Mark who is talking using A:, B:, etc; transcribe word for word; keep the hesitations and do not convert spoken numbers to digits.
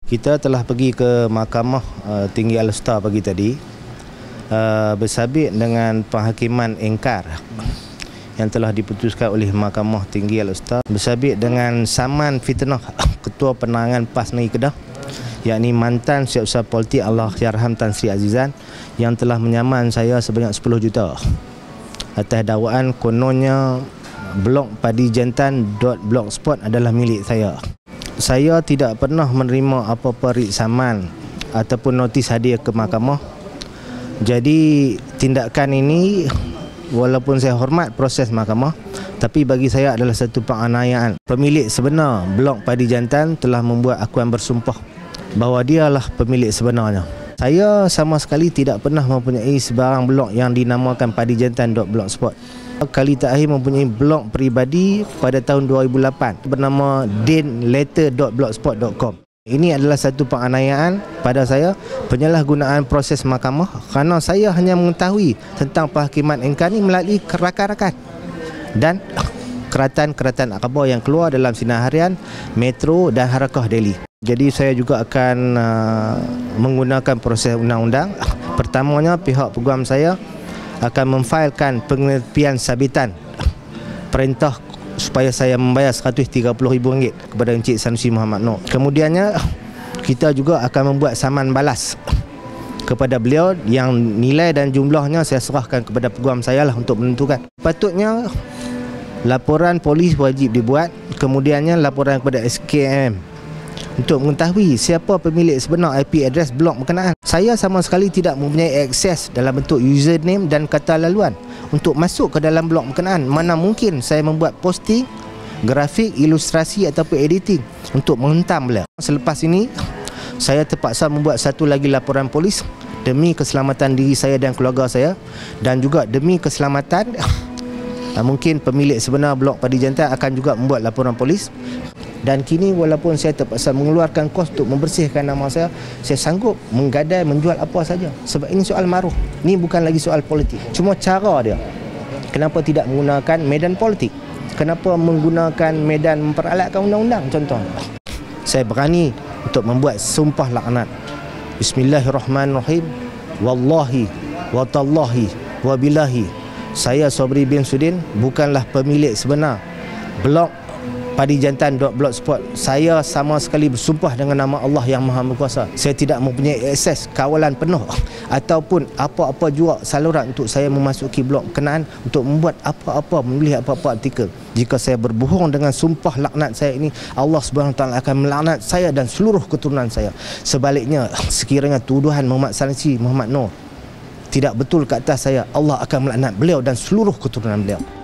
A: Kita telah pergi ke Mahkamah uh, Tinggi Al-Usta pagi tadi uh, bersabit dengan penghakiman ingkar yang telah diputuskan oleh Mahkamah Tinggi Al-Usta bersabit dengan saman fitnah Ketua Penerangan PAS Negeri Kedah, yakni mantan Siasat Politik Allahyarham Tan Sri Azizan, yang telah menyaman saya sebanyak sepuluh juta atas dakwaan kononnya blog padijantan dot blogspot adalah milik saya. Saya tidak pernah menerima apa-apa writ saman ataupun notis hadiah ke mahkamah. Jadi tindakan ini, walaupun saya hormat proses mahkamah, tapi bagi saya adalah satu penganiayaan. Pemilik sebenar blog Padi Jantan telah membuat akuan bersumpah bahawa dialah pemilik sebenarnya. Saya sama sekali tidak pernah mempunyai sebarang blog yang dinamakan padijantan dot blogspot. Kali terakhir mempunyai blog peribadi pada tahun dua ribu lapan bernama dinletter dot blogspot dot com. Ini adalah satu penganiayaan pada saya, penyalahgunaan proses mahkamah, kerana saya hanya mengetahui tentang penghakiman ingkar ini melalui rakan-rakan dan keratan-keratan akhbar yang keluar dalam sinar harian, Metro dan Harakah Daily. Jadi saya juga akan uh, menggunakan proses undang-undang. Pertamanya, pihak peguam saya akan memfailkan pengetepian sabitan perintah supaya saya membayar seratus tiga puluh ribu ringgit kepada Encik Sanusi Muhammad Noor. Kemudiannya, kita juga akan membuat saman balas kepada beliau yang nilai dan jumlahnya saya serahkan kepada peguam saya lah untuk menentukan. Patutnya laporan polis wajib dibuat, kemudiannya laporan kepada S K M untuk mengetahui siapa pemilik sebenar I P address blog berkenaan. Saya sama sekali tidak mempunyai akses dalam bentuk username dan kata laluan untuk masuk ke dalam blog berkenaan. Mana mungkin saya membuat posting, grafik, ilustrasi ataupun editing untuk menghentam beliau. Selepas ini, saya terpaksa membuat satu lagi laporan polis demi keselamatan diri saya dan keluarga saya, dan juga demi keselamatan mungkin pemilik sebenar blog Padi Jantan akan juga membuat laporan polis. Dan kini walaupun saya terpaksa mengeluarkan kos untuk membersihkan nama saya, saya sanggup menggadai menjual apa saja. Sebab ini soal maruh. Ini bukan lagi soal politik. Cuma cara dia. Kenapa tidak menggunakan medan politik? Kenapa menggunakan medan memperalatkan undang-undang contohnya? Saya berani untuk membuat sumpah laknat. Bismillahirrahmanirrahim. Wallahi wa tallahi wa billahi, saya Sobri bin Sudin bukanlah pemilik sebenar blog padijantan dot blogspot. Saya sama sekali bersumpah dengan nama Allah yang Maha Berkuasa, saya tidak mempunyai akses kawalan penuh ataupun apa-apa juga saluran untuk saya memasuki blog berkenaan untuk membuat apa-apa, menulis apa-apa artikel. Jika saya berbohong dengan sumpah laknat saya ini, Allah Subhanahu Wa Taala akan melaknat saya dan seluruh keturunan saya. Sebaliknya, sekiranya tuduhan Muhammad Sanusi Muhammad Noor tidak betul ke atas saya, Allah akan melaknat beliau dan seluruh keturunan beliau.